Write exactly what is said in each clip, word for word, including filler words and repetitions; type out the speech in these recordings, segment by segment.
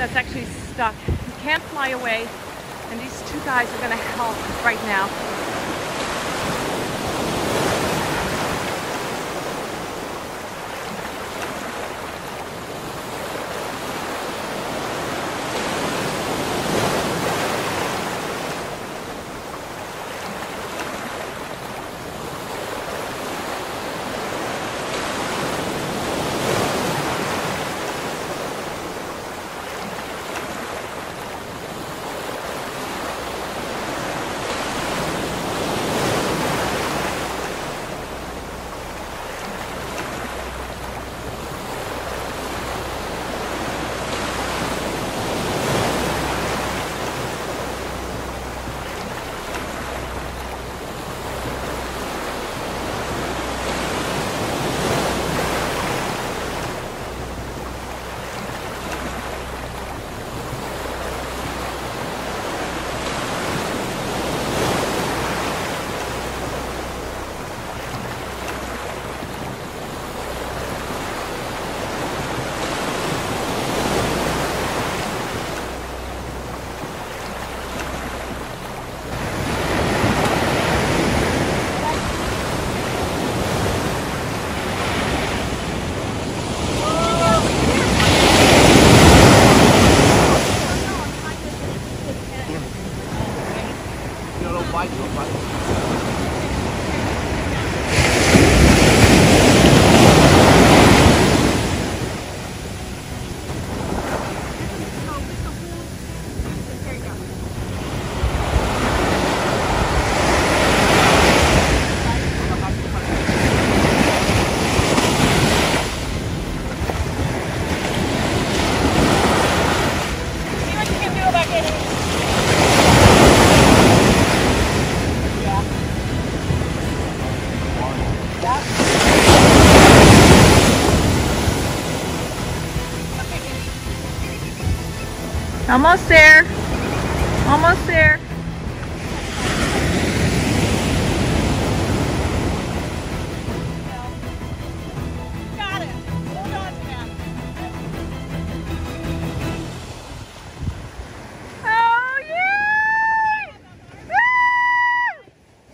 that's actually stuck. He can't fly away, and these two guys are going to help right now. Almost there. Almost there. Got it. Hold on to that. Oh, yay! Woo!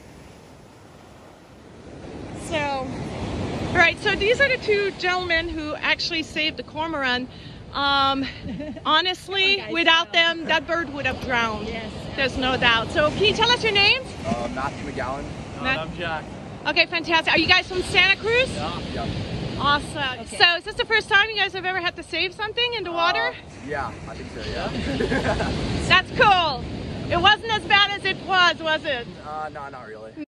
So, all right, so these are the two gentlemen who actually saved the Cormorant. Um, honestly, on, without them, that bird would have drowned. Yes. There's no doubt. So can you tell us your names? Uh, Matthew McGowan. Uh, Matt I'm Jack. Okay, fantastic. Are you guys from Santa Cruz? Yeah. yeah. Awesome. Okay. So is this the first time you guys have ever had to save something in the water? Uh, yeah, I think so, yeah. That's cool. It wasn't as bad as it was, was it? Uh, no, not really.